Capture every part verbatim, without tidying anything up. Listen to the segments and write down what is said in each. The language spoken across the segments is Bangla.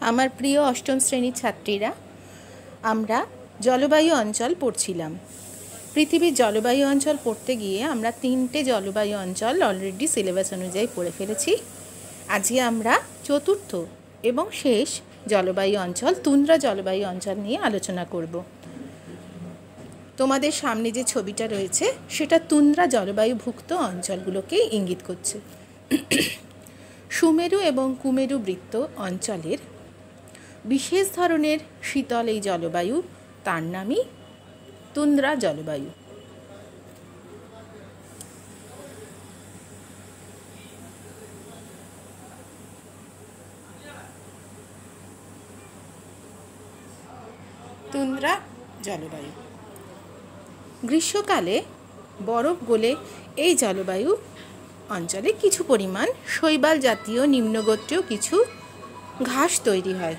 আমার প্রিয় অষ্টম শ্রেণীর ছাত্রীরা, আমরা জলবায়ু অঞ্চল পড়ছিলাম। পৃথিবীর জলবায়ু অঞ্চল পড়তে গিয়ে আমরা তিনটে জলবায়ু অঞ্চল অলরেডি সিলেবাস অনুযায়ী পড়ে ফেলেছি। আজকে আমরা চতুর্থ এবং শেষ জলবায়ু অঞ্চল তুন্দ্রা জলবায়ু অঞ্চল নিয়ে আলোচনা করব। তোমাদের সামনে যে ছবিটা রয়েছে সেটা তুন্দ্রা জলবায়ুভুক্ত অঞ্চলগুলোকেই ইঙ্গিত করছে। সুমেরু এবং কুমেরু বৃত্ত অঞ্চলের বিশেষ ধরনের শীতল এই জলবায়ু, তার নামই তুন্দ্রা জলবায়ু। তুন্দ্রা জলবায়ু গ্রীষ্মকালে বরফ গলে এই জলবায়ু অঞ্চলে কিছু পরিমাণ শৈবাল জাতীয় নিম্নগোত্রীয় কিছু ঘাস তৈরি হয়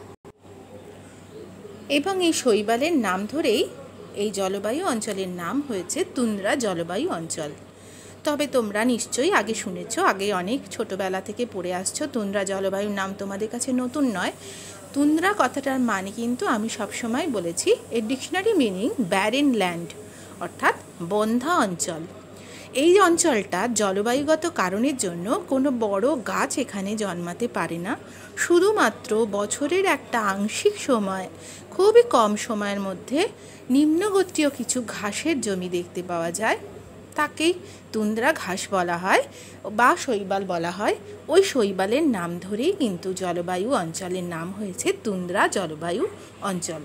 এবং এই শৈবালের নাম ধরেই এই জলবায়ু অঞ্চলের নাম হয়েছে তুন্দ্রা জলবায়ু অঞ্চল। তবে তোমরা নিশ্চয়ই আগে শুনেছ, আগে অনেক ছোটবেলা থেকে পড়ে আসছো। তুন্দ্রা জলবায়ুর নাম তোমাদের কাছে নতুন নয়। তুন্দ্রা কথাটার মানে কিন্তু আমি সবসময় বলেছি, এর ডিকশনারি মিনিং ব্যারেন ল্যান্ড, অর্থাৎ বন্ধা অঞ্চল। এই অঞ্চলটা জলবায়ুগত কারণের জন্য কোনো বড় গাছ এখানে জন্মাতে পারে না। শুধুমাত্র বছরের একটা আংশিক সময়, খুবই কম সময়ের মধ্যে নিম্নগোত্রীয় কিছু ঘাসের জমি দেখতে পাওয়া যায়। তাকেই তুন্দ্রা ঘাস বলা হয় বা শৈবাল বলা হয়। ওই শৈবালের নাম ধরেই কিন্তু জলবায়ু অঞ্চলের নাম হয়েছে তুন্দ্রা জলবায়ু অঞ্চল।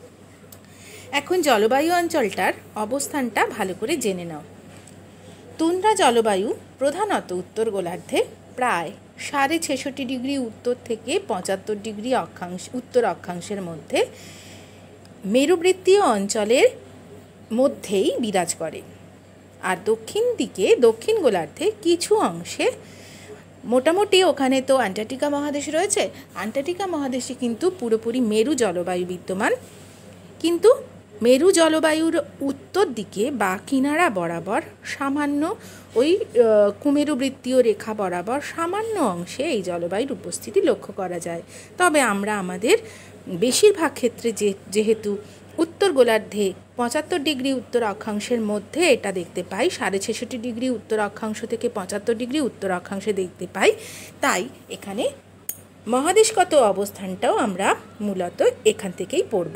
এখন জলবায়ু অঞ্চলটার অবস্থানটা ভালো করে জেনে নাও। তুন্দ্রা জলবায়ু প্রধানত উত্তর গোলার্ধে প্রায় সাড়ে ছেষট্টি ডিগ্রি উত্তর থেকে পঁচাত্তর ডিগ্রি অক্ষাংশ উত্তর অক্ষাংশের মধ্যে মেরুবৃত্তীয় অঞ্চলের মধ্যেই বিরাজ করে। আর দক্ষিণ দিকে দক্ষিণ গোলার্ধে কিছু অংশে, মোটামুটি ওখানে তো অ্যান্টার্কটিকা মহাদেশ রয়েছে, অ্যান্টার্কটিকা মহাদেশে কিন্তু পুরোপুরি মেরু জলবায়ু বিদ্যমান। কিন্তু মেরু জলবায়ুর উত্তর দিকে বা কিনারা বরাবর সামান্য ওই কুমেরু বৃত্তীয় রেখা বরাবর সামান্য অংশে এই জলবায়ুর উপস্থিতি লক্ষ্য করা যায়। তবে আমরা আমাদের বেশিরভাগ ক্ষেত্রে যে যেহেতু উত্তর গোলার্ধে পঁচাত্তর ডিগ্রি উত্তর অক্ষাংশের মধ্যে এটা দেখতে পাই, সাড়ে ছেষট্টি ডিগ্রি উত্তর অক্ষাংশ থেকে পঁচাত্তর ডিগ্রি উত্তর অক্ষাংশে দেখতে পাই, তাই এখানে মহাদেশগত অবস্থানটাও আমরা মূলত এখান থেকেই পড়ব।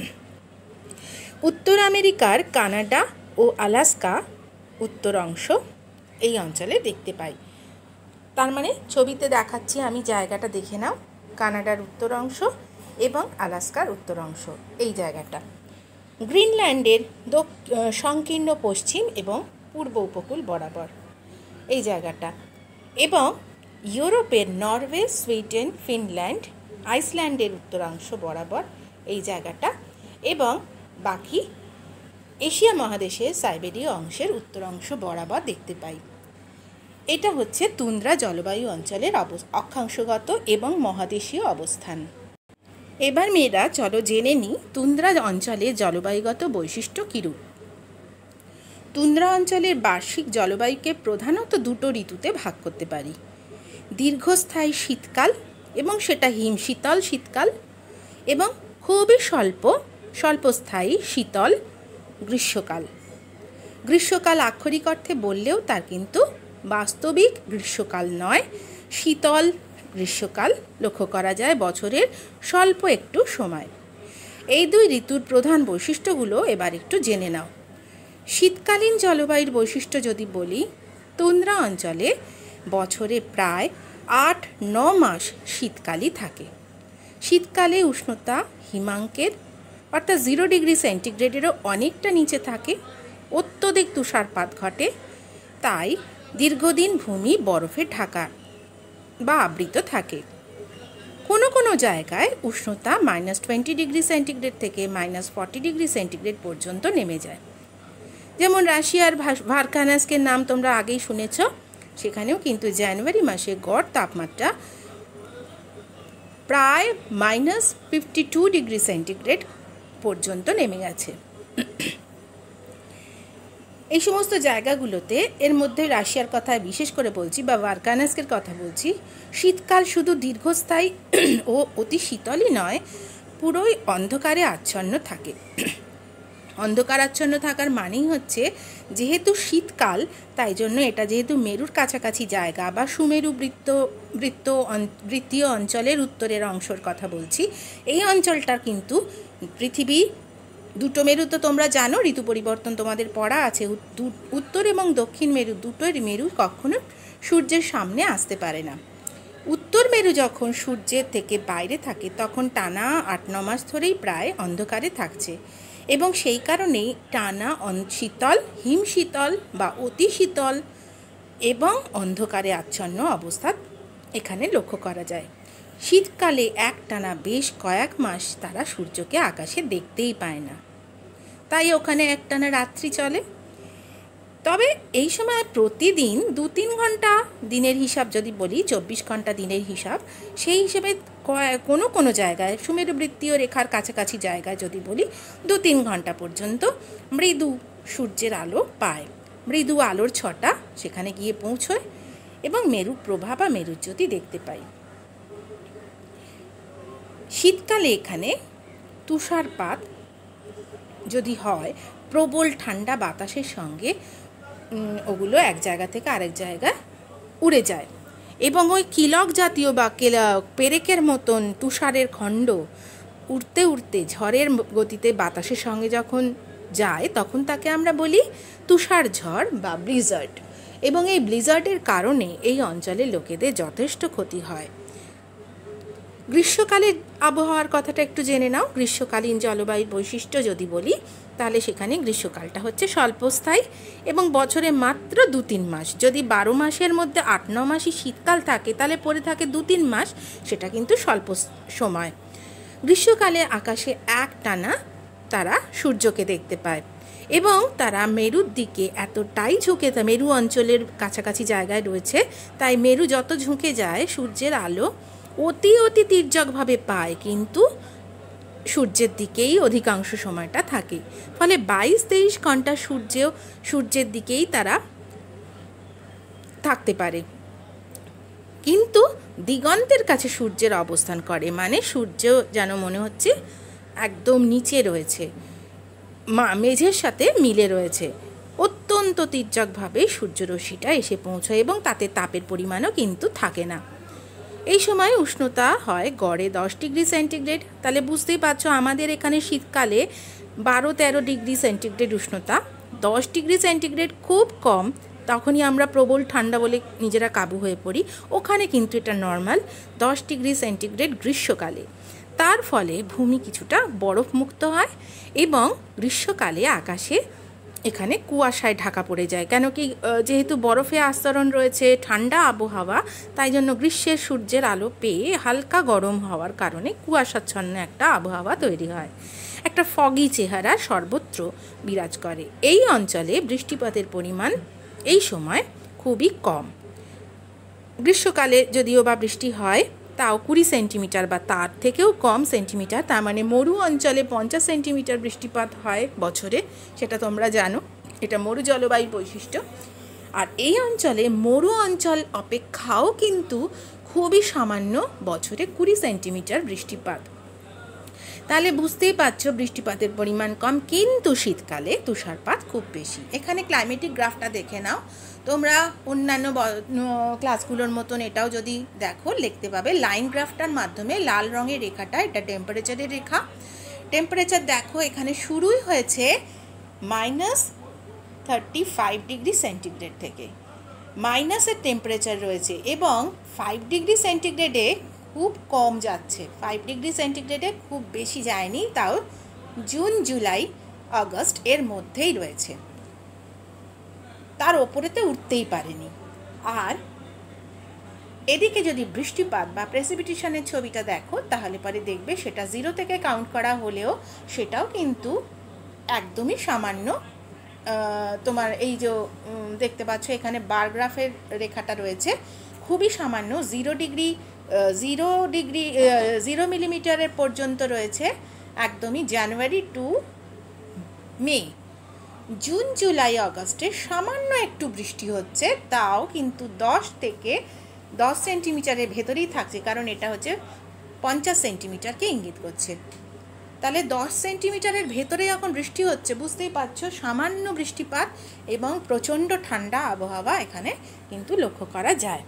উত্তর আমেরিকার কানাডা ও আলাস্কা উত্তর অংশ এই অঞ্চলে দেখতে পাই। তার মানে ছবিতে দেখাচ্ছি আমি, জায়গাটা দেখে নাও। কানাডার উত্তর অংশ এবং আলাস্কার উত্তর অংশ এই জায়গাটা। গ্রিনল্যান্ডের সংকীর্ণ পশ্চিম এবং পূর্ব উপকূল বরাবর এই জায়গাটা, এবং ইউরোপের নরওয়ে, সুইডেন, ফিনল্যান্ড, আইসল্যান্ডের উত্তরাংশ বরাবর এই জায়গাটা, এবং বাকি এশিয়া মহাদেশের সাইবেরীয় অংশের উত্তর অংশ বরাবর দেখতে পাই। এটা হচ্ছে তুন্দ্রা জলবায়ু অঞ্চলের অক্ষাংশগত এবং মহাদেশীয় অবস্থান। এবার মেয়েরা চলো জেনে নিই তুন্দ্রা অঞ্চলের জলবায়ুগত বৈশিষ্ট্য কীরূপ। তুন্দ্রা অঞ্চলের বার্ষিক জলবায়ুকে প্রধানত দুটো ঋতুতে ভাগ করতে পারি, দীর্ঘস্থায়ী শীতকাল এবং সেটা হিম শীতল শীতকাল, এবং খুবই স্বল্প স্বল্পস্থায়ী শীতল গ্রীষ্মকাল। গ্রীষ্মকাল আক্ষরিক অর্থে বললেও তার কিন্তু বাস্তবিক গ্রীষ্মকাল নয়, শীতল গ্রীষ্মকাল লক্ষ্য করা যায় বছরের স্বল্প একটু সময়। এই দুই ঋতুর প্রধান বৈশিষ্ট্যগুলো এবার একটু জেনে নাও। শীতকালীন জলবায়ুর বৈশিষ্ট্য যদি বলি, তুন্দ্রা অঞ্চলে বছরে প্রায় আট ন মাস শীতকালই থাকে। শীতকালে উষ্ণতা হিমাঙ্কের অর্থাৎ জিরো ডিগ্রি সেন্টিগ্রেডেরও অনেকটা নিচে থাকে, অত্যধিক তুষারপাত ঘটে, তাই দীর্ঘদিন ভূমি বরফে ঢাকা বা আবৃত থাকে। কোনো কোনো জায়গায় উষ্ণতা মাইনাস টোয়েন্টি ডিগ্রি সেন্টিগ্রেড থেকে মাইনাস ফর্টি ডিগ্রি সেন্টিগ্রেড পর্যন্ত নেমে যায়। যেমন রাশিয়ার ভারখানস্কের নাম তোমরা আগেই শুনেছ, সেখানেও কিন্তু জানুয়ারি মাসে গড় তাপমাত্রা প্রায় minus fifty two degree centigrade পর্যন্ত নেমে গেছে। এই সমস্ত জায়গাগুলোতে, এর মধ্যে রাশিয়ার কথা বিশেষ করে বলছি বা ভারকানস্কের কথা বলছি, শীতকাল শুধু দীর্ঘস্থায়ী ও অতি শীতলই নয়, পুরোই অন্ধকারে আচ্ছন্ন থাকে। অন্ধকারাচ্ছন্ন থাকার মানেই হচ্ছে যেহেতু শীতকাল, তাই জন্য এটা যেহেতু মেরুর কাছাকাছি জায়গা বা সুমেরু বৃত্ত বৃত্ত বৃত্তীয় অঞ্চলের উত্তরের অংশের কথা বলছি, এই অঞ্চলটা কিন্তু পৃথিবী দুটো মেরু তো তোমরা জানো, ঋতু পরিবর্তন তোমাদের পড়া আছে। উত্তর এবং দক্ষিণ মেরু দুটোর মেরু কখনো সূর্যের সামনে আসতে পারে না। উত্তর মেরু যখন সূর্যের থেকে বাইরে থাকে তখন টানা আট ন মাস ধরেই প্রায় অন্ধকারে থাকছে, এবং সেই কারণেই টানা শীতল, হিম শীতল বা অতি শীতল এবং অন্ধকারে আচ্ছন্ন অবস্থা এখানে লক্ষ্য করা যায়। শীতকালে এক টানা বেশ কয়েক মাস তারা সূর্যকে আকাশে দেখতেই পায় না, তাই ওখানে এক টানা রাত্রি চলে। তবে এই সময় প্রতিদিন দু তিন ঘন্টা দিনের হিসাব যদি বলি, চব্বিশ ঘন্টা দিনের হিসাব, সেই হিসেবে কোনো কোনো জায়গায় সুমেরু বৃত্তীয় রেখার কাছাকাছি জায়গায় যদি বলি, দু তিন ঘন্টা পর্যন্ত মৃদু সূর্যের আলো পায়। মৃদু আলোর ছটা সেখানে গিয়ে পৌঁছয় এবং মেরু প্রভা বা মেরুজ্যোতি দেখতে পাই। শীতকালে এখানে তুষারপাত যদি হয়, প্রবল ঠান্ডা বাতাসের সঙ্গে ওগুলো এক জায়গা থেকে আরেক জায়গায় উড়ে যায়, এবং ওই কিলক জাতীয় বা পেরেকের মতন তুষারের খণ্ড উড়তে উড়তে ঝড়ের গতিতে বাতাসের সঙ্গে যখন যায়, তখন তাকে আমরা বলি তুষার ঝড় বা ব্লিজার্ড। এবং এই ব্লিজার্ডের কারণে এই অঞ্চলের লোকেদের যথেষ্ট ক্ষতি হয়। গ্রীষ্মকালের আবহাওয়ার কথাটা একটু জেনে নাও। গ্রীষ্মকালীন জলবায়ুর বৈশিষ্ট্য যদি বলি, তাহলে সেখানে গ্রীষ্মকালটা হচ্ছে স্বল্পস্থায়ী এবং বছরে মাত্র দু তিন মাস। যদি বারো মাসের মধ্যে আট ন মাসই শীতকাল থাকে, তাহলে পরে থাকে দু তিন মাস, সেটা কিন্তু স্বল্প সময়। গ্রীষ্মকালে আকাশে এক টানা তারা সূর্যকে দেখতে পায়, এবং তারা মেরুর দিকে এতটাই ঝুঁকে, মেরু অঞ্চলের কাছাকাছি জায়গায় রয়েছে, তাই মেরু যত ঝুঁকে যায় সূর্যের আলো অতি অতি তির্যকভাবে পায়, কিন্তু সূর্যের দিকেই অধিকাংশ সময়টা থাকে। ফলে বাইশ তেইশ ঘন্টা সূর্যেও সূর্যের দিকেই তারা থাকতে পারে, কিন্তু দিগন্তের কাছে সূর্যের অবস্থান করে, মানে সূর্য যেন মনে হচ্ছে একদম নিচে রয়েছে, মা মেঝের সাথে মিলে রয়েছে। অত্যন্ত তির্যকভাবে সূর্যরশ্মিটা এসে পৌঁছয় এবং তাতে তাপের পরিমাণও কিন্তু থাকে না। এই সময় উষ্ণতা হয় গড়ে দশ ডিগ্রি সেন্টিগ্রেড। তাহলে বুঝতেই পারছো আমাদের এখানে শীতকালে বারো তেরো ডিগ্রি সেন্টিগ্রেড উষ্ণতা, দশ ডিগ্রি সেন্টিগ্রেড খুব কম, তখনই আমরা প্রবল ঠান্ডা বলে নিজেরা কাবু হয়ে পড়ি। ওখানে কিন্তু এটা নর্মাল দশ ডিগ্রি সেন্টিগ্রেড গ্রীষ্মকালে। তার ফলে ভূমি কিছুটা বরফ মুক্ত হয় এবং গ্রীষ্মকালে আকাশে এখানে কুয়াশায় ঢাকা পড়ে যায়। কেন কি, যেহেতু বরফে আস্তরণ রয়েছে, ঠান্ডা আবহাওয়া, তাই জন্য গ্রীষ্মের সূর্যের আলো পেয়ে হালকা গরম হওয়ার কারণে কুয়াশাচ্ছন্ন একটা আবহাওয়া তৈরি হয়, একটা ফগি চেহারা সর্বত্র বিরাজ করে। এই অঞ্চলে বৃষ্টিপাতের পরিমাণ এই সময় খুবই কম। গ্রীষ্মকালে যদিও বা বৃষ্টি হয়, তাও কুড়ি সেন্টিমিটার বা তার থেকেও কম সেন্টিমিটার, তার মানে মরু অঞ্চলে পঞ্চাশ সেন্টিমিটার বৃষ্টিপাত হয় বছরে, সেটা তোমরা জানো, এটা মরু জলবায়ুর বৈশিষ্ট্য। আর এই অঞ্চলে মরু অঞ্চল অপেক্ষাও কিন্তু খুবই সামান্য বছরে কুড়ি সেন্টিমিটার বৃষ্টিপাত। তাহলে বুঝতেই পারছো বৃষ্টিপাতের পরিমাণ কম, কিন্তু শীতকালে তুষারপাত খুব বেশি। এখানে ক্লাইমেটিক গ্রাফটা দেখে নাও তোমরা, অন্যান্য ক্লাসগুলোর মতন এটাও যদি দেখো লিখতে পাবে। লাইন গ্রাফটার মাধ্যমে লাল রঙের রেখাটা, এটা টেম্পারেচারের রেখা। টেম্পারেচার দেখো এখানে শুরুই হয়েছে minus thirty five degree centigrade থেকে, মাইনাসের টেম্পারেচার রয়েছে, এবং ফাইভ ডিগ্রি সেন্টিগ্রেডে খুব কম যাচ্ছে, ফাইভ ডিগ্রি সেন্টিগ্রেডে খুব বেশি যায়নি, তাও জুন জুলাই আগস্ট এর মধ্যেই রয়েছে, তার ওপরেতে উঠতেই পারেনি। আর এদিকে যদি বৃষ্টিপাত বা প্রেসিপিটেশনের ছবিটা দেখো, তাহলে পরে দেখবে সেটা জিরো থেকে কাউন্ট করা হলেও সেটাও কিন্তু একদমই সামান্য। তোমার এই যে দেখতে পাচ্ছ এখানে বার গ্রাফের রেখাটা রয়েছে, খুবই সামান্য, zero degree zero degree zero মিলিমিটারের পর্যন্ত রয়েছে একদমই জানুয়ারি টু মে। জুন জুলাই আগস্টে সামান্য একটু বৃষ্টি হচ্ছে, তাও কিন্তু দশ থেকে দশ সেন্টিমিটারের ভেতরেই থাকছে, কারণ এটা হচ্ছে পঞ্চাশ সেন্টিমিটারকে ইঙ্গিত করছে। তাহলে দশ সেন্টিমিটারের ভেতরে যখন বৃষ্টি হচ্ছে, বুঝতেই পারছো সামান্য বৃষ্টিপাত এবং প্রচণ্ড ঠান্ডা আবহাওয়া এখানে কিন্তু লক্ষ্য করা যায়।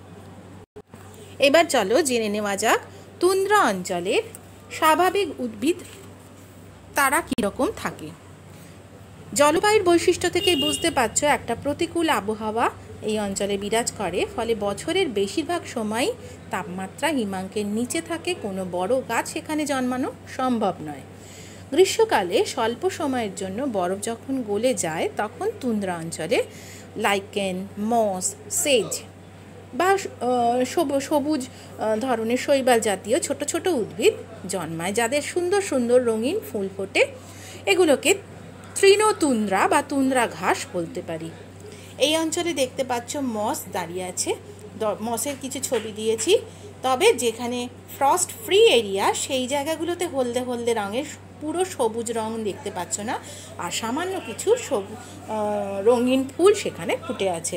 এবার চলো জেনে নেওয়া যাক তুন্দ্রা অঞ্চলের স্বাভাবিক উদ্ভিদ তারা কীরকম থাকে। জলবায়ুর বৈশিষ্ট্য থেকেই বুঝতে পারছো একটা প্রতিকূল আবহাওয়া এই অঞ্চলে বিরাজ করে, ফলে বছরের বেশিরভাগ সময় তাপমাত্রা হিমাঙ্কের নিচে থাকে, কোনো বড় গাছ সেখানে জন্মানো সম্ভব নয়। গ্রীষ্মকালে স্বল্প সময়ের জন্য বরফ যখন গলে যায়, তখন তুন্দ্রা অঞ্চলে লাইকেন, মস, সেজ বা সবুজ ধরনের শৈবাল জাতীয় ছোট ছোট উদ্ভিদ জন্মায়, যাদের সুন্দর সুন্দর রঙিন ফুল ফোটে। এগুলোকে তৃণতুন্দ্রা বা তুন্দ্রা ঘাস বলতে পারি। এই অঞ্চলে দেখতে পাচ্ছ মস দাঁড়িয়ে আছে, মসের কিছু ছবি দিয়েছি। তবে যেখানে ফ্রস্ট ফ্রি এরিয়া, সেই জায়গাগুলোতে হলদে হলদে রঙের পুরো সবুজ রং দেখতে পাচ্ছ না, আর সামান্য কিছু সবুজ রঙিন ফুল সেখানে ফুটে আছে।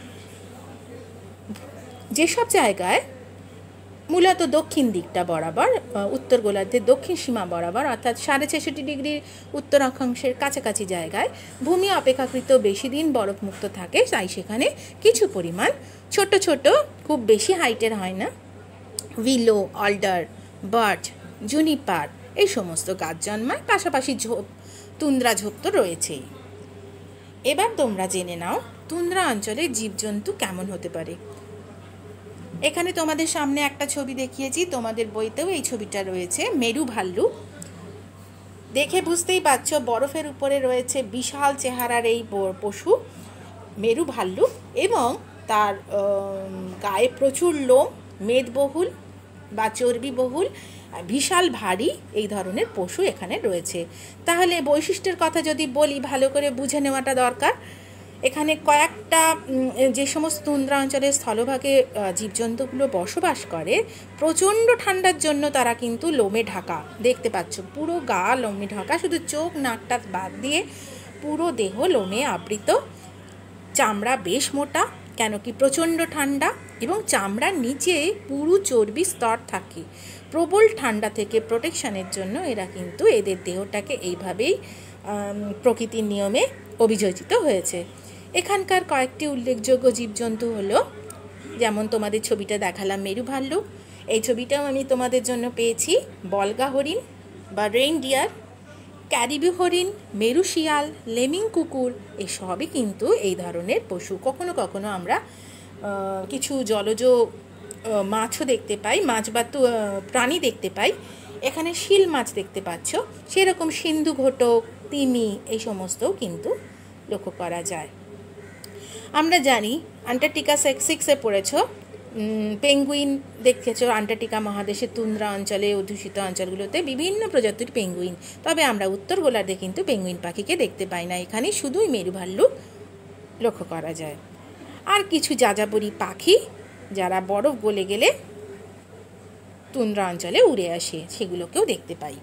যেসব জায়গায় মূলত দক্ষিণ দিকটা বরাবর, উত্তর গোলার্ধের দক্ষিণ সীমা বরাবর, অর্থাৎ সাড়ে ছেষট্টি ডিগ্রি উত্তর অক্ষাংশের কাছাকাছি জায়গায় ভূমি অপেক্ষাকৃত বেশি দিন বরফমুক্ত থাকে, তাই সেখানে কিছু পরিমাণ ছোট ছোট, খুব বেশি হাইটের হয় না, উইলো, অলডার, বার্চ, জুনিপার এই সমস্ত গাছ জন্মায়। পাশাপাশি ঝোপ, তুন্দ্রা ঝোপ তো রয়েছেই। এবার তোমরা জেনে নাও তুন্দ্রা অঞ্চলে জীবজন্তু কেমন হতে পারে। এখানে তোমাদের সামনে একটা ছবি দেখিয়েছি, তোমাদের বইতেও এই ছবিটা রয়েছে। মেরু ভাল্লুক, দেখে বুঝতেই পারছো বরফের উপরে রয়েছে বিশাল চেহারার এই পশু মেরু ভাল্লুক, এবং তার গায়ে প্রচুর লোম, মেদবহুল বা চর্বিবহুল, বিশাল ভারী এই ধরনের পশু এখানে রয়েছে। তাহলে বৈশিষ্ট্যের কথা যদি বলি, ভালো করে বুঝে নেওয়াটা দরকার। এখানে কয়েকটা যে সমস্ত তুন্দ্রা অঞ্চলের স্থলভাগে জীবজন্তুগুলো বসবাস করে, প্রচণ্ড ঠান্ডার জন্য তারা কিন্তু লোমে ঢাকা, দেখতে পাচ্ছ পুরো গা লোমে ঢাকা, শুধু চোখ নাকটা বাদ দিয়ে পুরো দেহ লোমে আবৃত। চামড়া বেশ মোটা, কেন কি প্রচণ্ড ঠান্ডা, এবং চামড়ার নিচে পুরো চর্বি স্তর থাকে। প্রবল ঠান্ডা থেকে প্রোটেকশনের জন্য এরা কিন্তু এদের দেহটাকে এইভাবেই প্রকৃতির নিয়মে অভিযোজিত হয়েছে। এখানকার কয়েকটি উল্লেখযোগ্য জীবজন্তু হলো, যেমন তোমাদের ছবিটা দেখালাম মেরু ভাল্লুক, এই ছবিটাও আমি তোমাদের জন্য পেয়েছি। বলগা হরিণ বা রেইনডিয়ার, ক্যারিবি হরিণ, মেরু শিয়াল, লেমিং কুকুর, এসবই কিন্তু এই ধরনের পশু। কখনো কখনো আমরা কিছু জলজ মাছও দেখতে পাই, মাছ বা প্রাণী দেখতে পাই। এখানে শিল মাছ দেখতে পাচ্ছ, সেরকম সিন্ধু ঘটক, তিমি এই সমস্তও কিন্তু লক্ষ্য করা যায়। আমরা জানি আন্টার্কটিকা সিক্সে পড়েছ, পেঙ্গুইন দেখেছো আন্টার্কটিকা মহাদেশের তুন্দ্রা অঞ্চলে, অধ্যুষিত অঞ্চলগুলোতে বিভিন্ন প্রজাতির পেঙ্গুইন। তবে আমরা উত্তর গোলার্ধে কিন্তু পেঙ্গুইন পাখিকে দেখতে পাই না, এখানে শুধুই মেরু ভাল্লুক লক্ষ্য করা যায়। আর কিছু যাযাবরী পাখি যারা বরফ গলে গেলে তুন্দ্রা অঞ্চলে উড়ে আসে, সেগুলোকেও দেখতে পাই।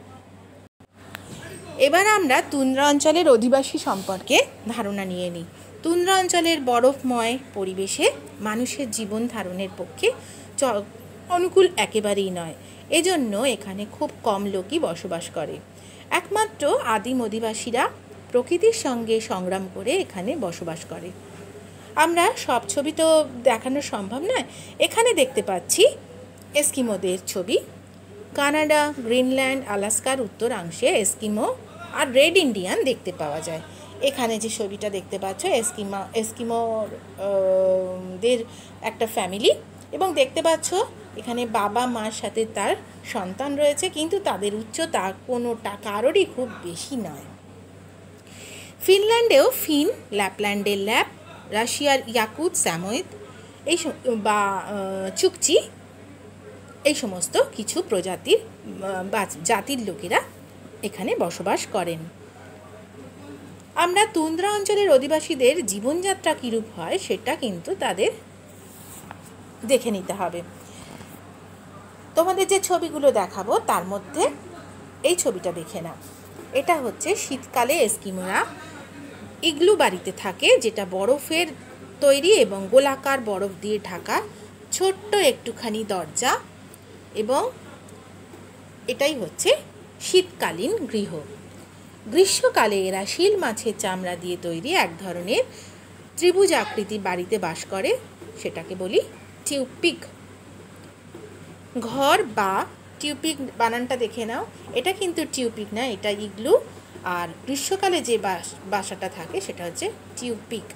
এবার আমরা তুন্দ্রা অঞ্চলের অধিবাসী সম্পর্কে ধারণা নিয়ে নিই। তুন্দ্রা অঞ্চলের বরফময় পরিবেশে মানুষের জীবন ধারণের পক্ষে অনুকূল একেবারেই নয়, এজন্য এখানে খুব কম লোকই বসবাস করে। একমাত্র আদিম অধিবাসীরা প্রকৃতির সঙ্গে সংগ্রাম করে এখানে বসবাস করে। আমরা সব ছবি তো দেখানো সম্ভব নয়, এখানে দেখতে পাচ্ছি এস্কিমোদের ছবি। কানাডা, গ্রিনল্যান্ড, আলাস্কার উত্তরাংশে এস্কিমো আর রেড ইন্ডিয়ান দেখতে পাওয়া যায়। এখানে যে ছবিটা দেখতে পাচ্ছ এস্কিমা এস্কিমোদের একটা ফ্যামিলি, এবং দেখতে পাচ্ছ এখানে বাবা মার সাথে তার সন্তান রয়েছে, কিন্তু তাদের উচ্চতা কোনোটা কারোরই খুব বেশি নয়। ফিনল্যান্ডেও ফিন, ল্যাপল্যান্ডের ল্যাপ, রাশিয়ার ইয়াকুত, স্যামোয়েদ এই বা চুকচি এই সমস্ত কিছু প্রজাতির বা জাতির লোকেরা এখানে বসবাস করেন। আমরা তুন্দ্রা অঞ্চলের অধিবাসীদের জীবনযাত্রা কীরূপ হয় সেটা কিন্তু তাদের দেখে নিতে হবে। তোমাদের যে ছবিগুলো দেখাবো তার মধ্যে এই ছবিটা দেখে নাও। এটা হচ্ছে শীতকালে এস্কিমোরা ইগলু বাড়িতে থাকে, যেটা বরফের তৈরি এবং গোলাকার বরফ দিয়ে ঢাকা, ছোট্ট একটুখানি দরজা, এবং এটাই হচ্ছে শীতকালীন গৃহ। গ্রীষ্মকালে এরা শিল মাছের চামড়া দিয়ে তৈরি এক ধরনের ত্রিভুজ আকৃতি বাড়িতে বাস করে, সেটাকে বলি টিউপিক ঘর বা টিউপিক। বানানটা দেখে নাও, এটা কিন্তু টিউপিক না, এটা ইগলু। আর গ্রীষ্মকালে যে বাসাটা থাকে সেটা হচ্ছে টিউপিক।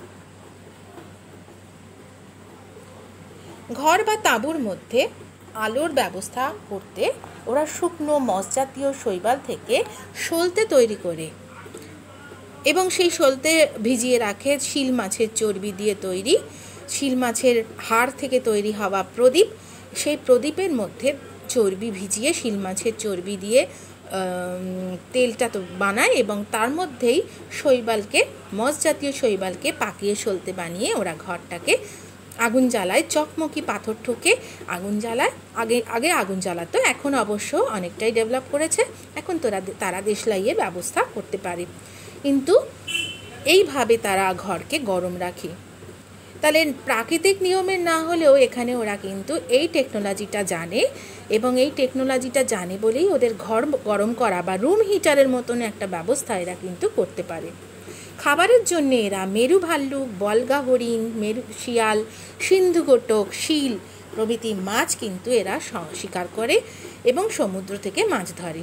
ঘর বা তাঁবুর মধ্যে আলোর ব্যবস্থা করতে ওরা শুকনো মশজাতীয় শৈবাল থেকে সলতে তৈরি করে এবং সেই সলতে ভিজিয়ে রাখে শিল মাছের চর্বি দিয়ে তৈরি, শিল মাছের হাড় থেকে তৈরি হওয়া প্রদীপ। সেই প্রদীপের মধ্যে চর্বি ভিজিয়ে শিল মাছের চর্বি দিয়ে তেলটা তো বানায় এবং তার মধ্যেই শৈবালকে, মশজাতীয় শৈবালকে পাকিয়ে সলতে বানিয়ে ওরা ঘরটাকে আগুন জ্বালায়, চকমকি পাথর ঠোকে আগুন জ্বালায়। আগে আগে আগুন জ্বালাতো, এখন অবশ্য অনেকটাই ডেভেলপ করেছে, এখন তোরা তারা দেশলাইয়ের ব্যবস্থা করতে পারে, কিন্তু এইভাবে তারা ঘরকে গরম রাখে। তাহলে প্রাকৃতিক নিয়মের না হলেও এখানে ওরা কিন্তু এই টেকনোলজিটা জানে, এবং এই টেকনোলজিটা জানে বলেই ওদের ঘর গরম করা বা রুম হিটারের মতন একটা ব্যবস্থা এরা কিন্তু করতে পারে। খাবারের জন্য এরা মেরু ভাল্লুক, বলগা হরিণ, মেরু শিয়াল, সিন্ধু গোটক, শিল প্রভৃতি মাছ কিন্তু এরা শিকার করে এবং সমুদ্র থেকে মাছ ধরে।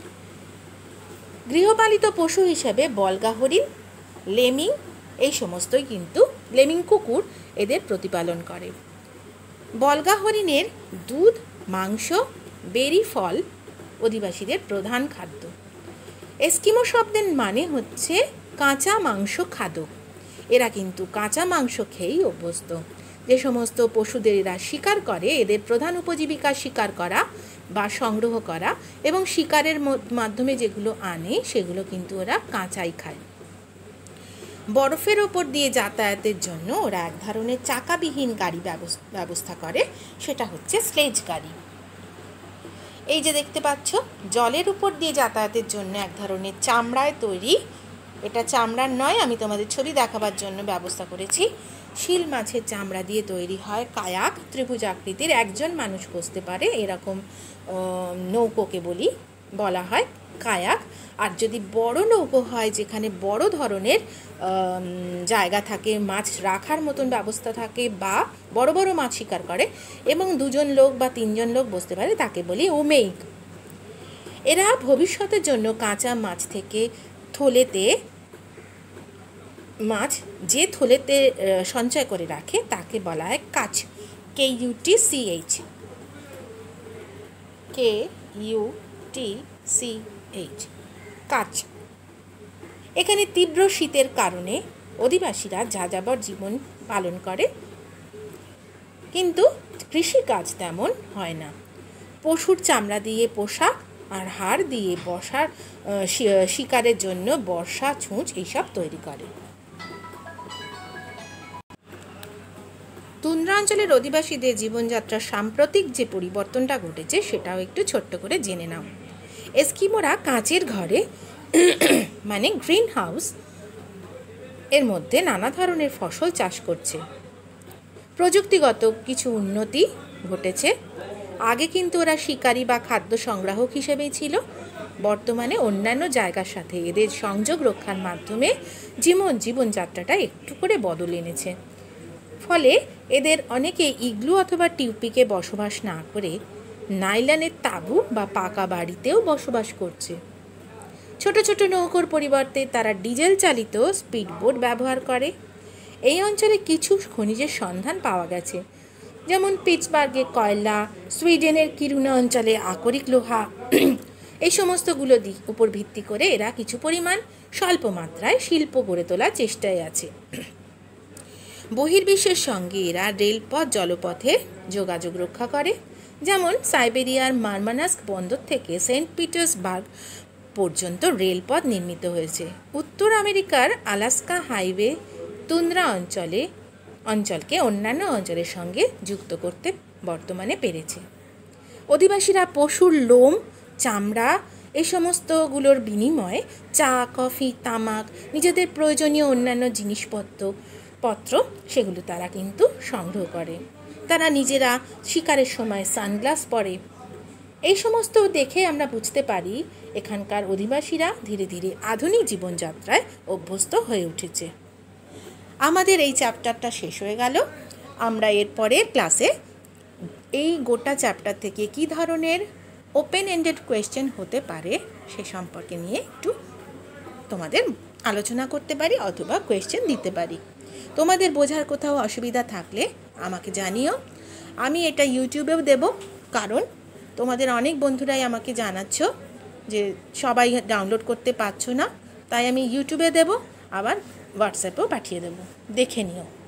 গৃহপালিত পশু হিসেবে বলগা হরিণ, লেমিং, এই সমস্তই কিন্তু লেমিং কুকুর এদের প্রতিপালন করে। বলগা হরিণের দুধ, মাংস, বেরি ফল অধিবাসীদের প্রধান খাদ্য। এস্কিমো শব্দের মানে হচ্ছে কাঁচা মাংস খাদক। এরা কিন্তু কাঁচা মাংস খেয়েই অভ্যস্ত। যে সমস্ত পশুদের এরা শিকার করে, এদের প্রধান উপজীবিকা শিকার করা বা সংগ্রহ করা, এবং শিকারের মাধ্যমে যেগুলো আনে সেগুলো কিন্তু ওরা কাঁচাই খায়। বরফের ওপর দিয়ে যাতায়াতের জন্য ওরা এক ধরনের চাকাবিহীন গাড়ি ব্যবস্থা করে, সেটা হচ্ছে স্লেজ গাড়ি। এই যে দেখতে পাচ্ছ, জলের উপর দিয়ে যাতায়াতের জন্য এক ধরনের চামড়ায় তৈরি, এটা চামড়ার নয়, আমি তোমাদের ছবি দেখাবার জন্য ব্যবস্থা করেছি, শিল মাছের চামড়া দিয়ে তৈরি হয় কায়াক, ত্রিভুজ আকৃতির, একজন মানুষ বসতে পারে এরকম নৌকোকে বলি বলা হয় কায়াক। আর যদি বড় নৌকো হয়, যেখানে বড় ধরনের জায়গা থাকে, মাছ রাখার মতন ব্যবস্থা থাকে বা বড় বড় মাছ শিকার করে এবং দুজন লোক বা তিনজন লোক বসতে পারে, তাকে বলি ওমেইক। এরা ভবিষ্যতের জন্য কাঁচা মাছ থেকে থলেতে মাছ যে থলেতে সঞ্চয় করে রাখে তাকে বলা হয় Kutch, K U T C H, K U T C H, Kutch. এখানে তীব্র শীতের কারণে অধিবাসীরা যাযাবর জীবন পালন করে, কিন্তু কৃষিকাজ তেমন হয় না। পশুর চামড়া দিয়ে পোশাক আর হাড় দিয়ে বসার শিকারের জন্য বর্ষা, ছুঁচ এইসব তৈরি করে। তুন্দ্রা অঞ্চলের অধিবাসীদের জীবনযাত্রার সাম্প্রতিক যে পরিবর্তনটা ঘটেছে সেটাও একটু ছোট্ট করে জেনে নাও। এস্কিমোরা কাঁচের ঘরে মানে গ্রিন হাউস এর মধ্যে নানা ধরনের ফসল চাষ করছে। প্রযুক্তিগত কিছু উন্নতি ঘটেছে। আগে কিন্তু ওরা শিকারী বা খাদ্য সংগ্রাহক হিসেবেই ছিল, বর্তমানে অন্যান্য জায়গার সাথে এদের সংযোগ রক্ষার মাধ্যমে জীবন জীবনযাত্রাটা একটু করে বদল এনেছে। ফলে এদের অনেকে ইগলু অথবা টিউপিকে বসবাস না করে নাইলনের তাঁবু বা পাকা বাড়িতেও বসবাস করছে। ছোট ছোট নৌকোর পরিবর্তে তারা ডিজেল চালিত স্পিডবোট ব্যবহার করে। এই অঞ্চলে কিছু খনিজের সন্ধান পাওয়া গেছে, যেমন পিটসবার্গে কয়লা, সুইডেনের কিরুনা অঞ্চলে আকরিক লোহা। এই সমস্তগুলো দিক উপর ভিত্তি করে এরা কিছু পরিমাণ স্বল্প মাত্রায় শিল্প গড়ে তোলার চেষ্টায় আছে। বহির্বিশ্বের সঙ্গে এরা রেলপথ, জলপথে যোগাযোগ রক্ষা করে। যেমন সাইবেরিয়ার মারমানাস্ক বন্দর থেকে সেন্ট পিটার্সবার্গ পর্যন্ত রেলপথ নির্মিত হয়েছে। উত্তর আমেরিকার আলাস্কা হাইওয়ে তুন্দ্রা অঞ্চলে অঞ্চলকে অন্যান্য অঞ্চলের সঙ্গে যুক্ত করতে বর্তমানে পেরেছে। অধিবাসীরা পশুর লোম, চামড়া এই সমস্তগুলোর বিনিময়ে চা, কফি, তামাক, নিজেদের প্রয়োজনীয় অন্যান্য জিনিসপত্র পত্র সেগুলো তারা কিন্তু সংগ্রহ করে। তারা নিজেরা শিকারের সময় সানগ্লাস পরে। এই সমস্ত দেখে আমরা বুঝতে পারি এখানকার অধিবাসীরা ধীরে ধীরে আধুনিক জীবনযাত্রায় অভ্যস্ত হয়ে উঠেছে। আমাদের এই চ্যাপ্টারটা শেষ হয়ে গেল। আমরা এর পরের ক্লাসে এই গোটা চ্যাপ্টার থেকে কী ধরনের ওপেন এন্ডেড কোয়েশ্চেন হতে পারে সে সম্পর্কে নিয়ে একটু তোমাদের আলোচনা করতে পারি অথবা কোয়েশ্চেন দিতে পারি। তোমাদের বোঝার কোথাও অসুবিধা থাকলে আমাকে জানিও। আমি এটা ইউটিউবেও দেব, কারণ তোমাদের অনেক বন্ধুরাই আমাকে জানাচ্ছ যে সবাই ডাউনলোড করতে পারছো না, তাই আমি ইউটিউবে দেব, আবার হোয়াটসঅ্যাপেও পাঠিয়ে দেব, দেখে নিও।